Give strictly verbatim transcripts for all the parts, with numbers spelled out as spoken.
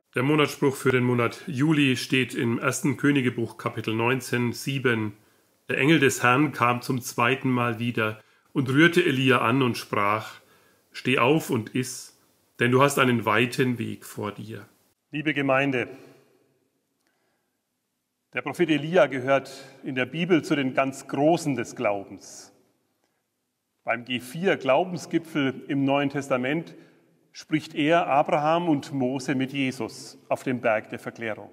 Der Monatsspruch für den Monat Juli steht im ersten Königebuch Kapitel neunzehn, sieben. Der Engel des Herrn kam zum zweiten Mal wieder und rührte Elia an und sprach: Steh auf und iss, denn du hast einen weiten Weg vor dir. Liebe Gemeinde, der Prophet Elia gehört in der Bibel zu den ganz Großen des Glaubens. Beim G vier Glaubensgipfel im Neuen Testament spricht er, Abraham und Mose mit Jesus auf dem Berg der Verklärung.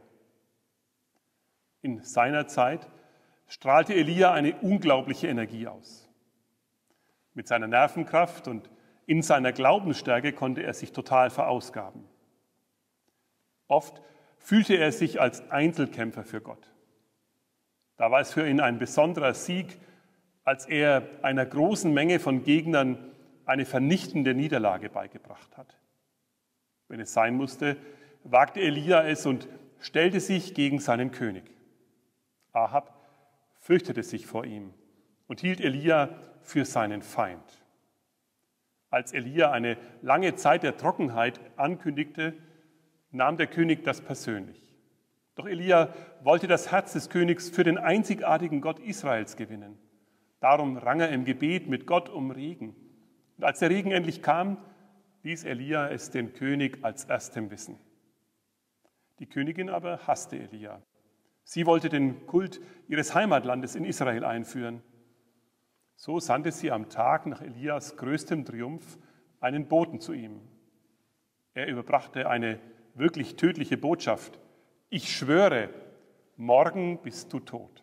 In seiner Zeit strahlte Elia eine unglaubliche Energie aus. Mit seiner Nervenkraft und in seiner Glaubensstärke konnte er sich total verausgaben. Oft fühlte er sich als Einzelkämpfer für Gott. Da war es für ihn ein besonderer Sieg, als er einer großen Menge von Gegnern eine vernichtende Niederlage beigebracht hat. Wenn es sein musste, wagte Elia es und stellte sich gegen seinen König. Ahab fürchtete sich vor ihm und hielt Elia für seinen Feind. Als Elia eine lange Zeit der Trockenheit ankündigte, nahm der König das persönlich. Doch Elia wollte das Herz des Königs für den einzigartigen Gott Israels gewinnen. Darum rang er im Gebet mit Gott um Regen. Und als der Regen endlich kam, ließ Elia es den König als erstem wissen. Die Königin aber hasste Elia. Sie wollte den Kult ihres Heimatlandes in Israel einführen. So sandte sie am Tag nach Elias größtem Triumph einen Boten zu ihm. Er überbrachte eine wirklich tödliche Botschaft: Ich schwöre, morgen bist du tot.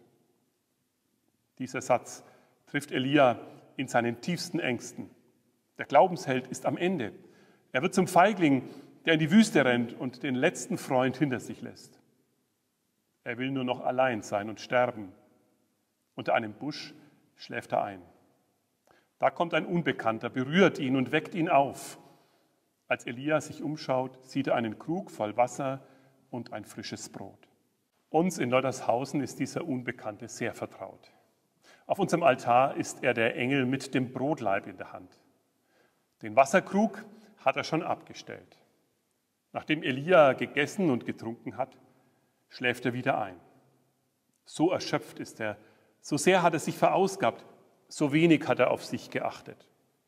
Dieser Satz trifft Elia in seinen tiefsten Ängsten. Der Glaubensheld ist am Ende. Er wird zum Feigling, der in die Wüste rennt und den letzten Freund hinter sich lässt. Er will nur noch allein sein und sterben. Unter einem Busch schläft er ein. Da kommt ein Unbekannter, berührt ihn und weckt ihn auf. Als Elia sich umschaut, sieht er einen Krug voll Wasser und ein frisches Brot. Uns in Leutershausen ist dieser Unbekannte sehr vertraut. Auf unserem Altar ist er der Engel mit dem Brotlaib in der Hand. Den Wasserkrug hat er schon abgestellt. Nachdem Elia gegessen und getrunken hat, schläft er wieder ein. So erschöpft ist er, so sehr hat er sich verausgabt, so wenig hat er auf sich geachtet.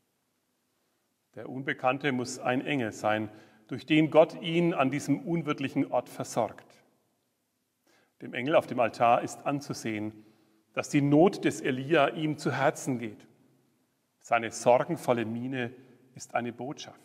Der Unbekannte muss ein Engel sein, durch den Gott ihn an diesem unwirtlichen Ort versorgt. Dem Engel auf dem Altar ist anzusehen, dass die Not des Elia ihm zu Herzen geht. Seine sorgenvolle Miene ist eine Botschaft.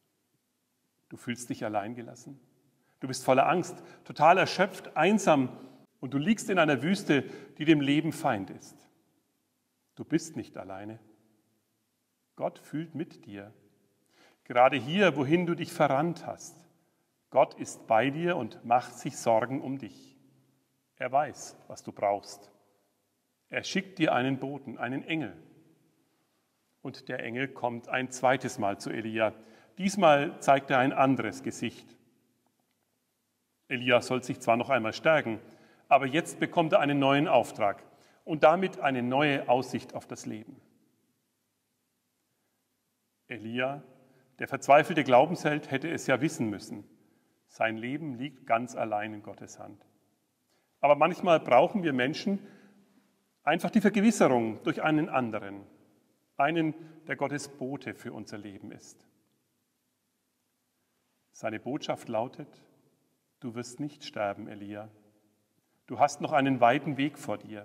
Du fühlst dich alleingelassen. Du bist voller Angst, total erschöpft, einsam und du liegst in einer Wüste, die dem Leben Feind ist. Du bist nicht alleine. Gott fühlt mit dir. Gerade hier, wohin du dich verrannt hast. Gott ist bei dir und macht sich Sorgen um dich. Er weiß, was du brauchst. Er schickt dir einen Boten, einen Engel. Und der Engel kommt ein zweites Mal zu Elia. Diesmal zeigt er ein anderes Gesicht. Elia soll sich zwar noch einmal stärken, aber jetzt bekommt er einen neuen Auftrag und damit eine neue Aussicht auf das Leben. Elia, der verzweifelte Glaubensheld, hätte es ja wissen müssen. Sein Leben liegt ganz allein in Gottes Hand. Aber manchmal brauchen wir Menschen einfach die Vergewisserung durch einen anderen, einen, der Gottes Bote für unser Leben ist. Seine Botschaft lautet: Du wirst nicht sterben, Elia. Du hast noch einen weiten Weg vor dir.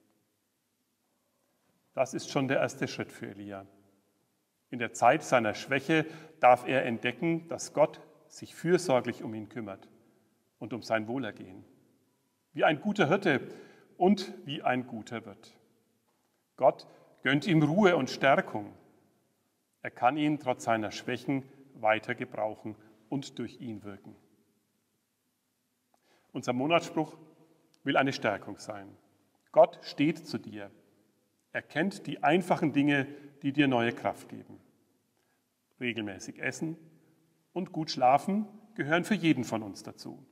Das ist schon der erste Schritt für Elia. In der Zeit seiner Schwäche darf er entdecken, dass Gott sich fürsorglich um ihn kümmert und um sein Wohlergehen. Wie ein guter Hirte und wie ein guter Wirt. Gott gönnt ihm Ruhe und Stärkung. Er kann ihn trotz seiner Schwächen weiter gebrauchen und durch ihn wirken. Unser Monatsspruch will eine Stärkung sein. Gott steht zu dir. Er kennt die einfachen Dinge, die dir neue Kraft geben. Regelmäßig essen und gut schlafen gehören für jeden von uns dazu.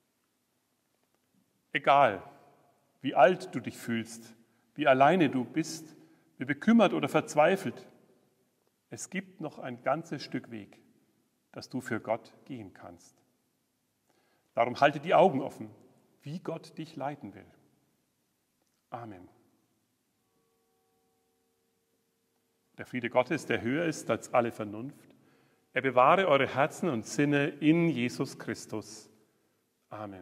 Egal, wie alt du dich fühlst, wie alleine du bist, wie bekümmert oder verzweifelt, es gibt noch ein ganzes Stück Weg, das du für Gott gehen kannst. Darum halte die Augen offen, wie Gott dich leiten will. Amen. Der Friede Gottes, der höher ist als alle Vernunft, er bewahre eure Herzen und Sinne in Jesus Christus. Amen.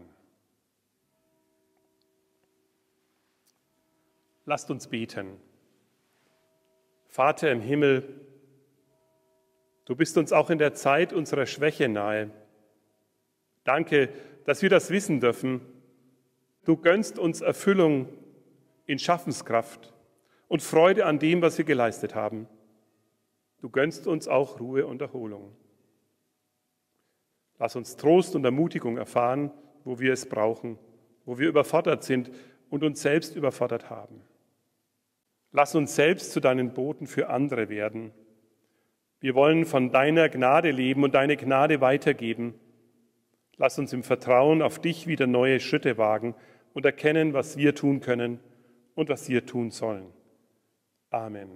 Lasst uns beten. Vater im Himmel, du bist uns auch in der Zeit unserer Schwäche nahe. Danke, dass wir das wissen dürfen. Du gönnst uns Erfüllung in Schaffenskraft und Freude an dem, was wir geleistet haben. Du gönnst uns auch Ruhe und Erholung. Lass uns Trost und Ermutigung erfahren, wo wir es brauchen, wo wir überfordert sind und uns selbst überfordert haben. Lass uns selbst zu deinen Boten für andere werden. Wir wollen von deiner Gnade leben und deine Gnade weitergeben. Lass uns im Vertrauen auf dich wieder neue Schritte wagen und erkennen, was wir tun können und was wir tun sollen. Amen.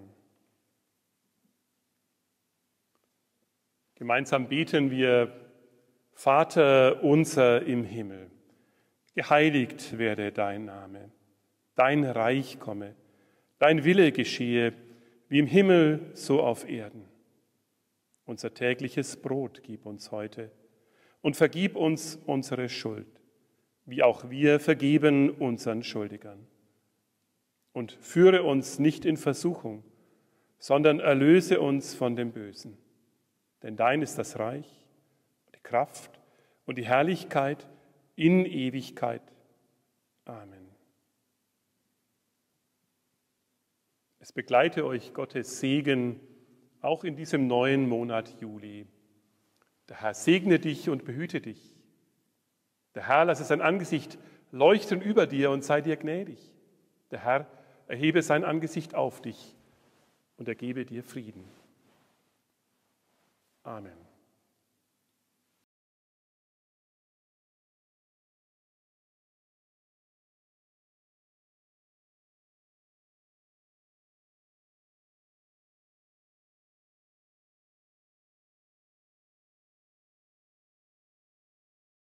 Gemeinsam beten wir: Vater unser im Himmel, geheiligt werde dein Name, dein Reich komme, dein Wille geschehe, wie im Himmel, so auf Erden. Unser tägliches Brot gib uns heute und vergib uns unsere Schuld, wie auch wir vergeben unseren Schuldigern. Und führe uns nicht in Versuchung, sondern erlöse uns von dem Bösen. Denn dein ist das Reich, die Kraft und die Herrlichkeit in Ewigkeit. Amen. Es begleite euch Gottes Segen auch in diesem neuen Monat Juli. Der Herr segne dich und behüte dich. Der Herr lasse sein Angesicht leuchten über dir und sei dir gnädig. Der Herr erhebe sein Angesicht auf dich und er gebe dir Frieden. Amen.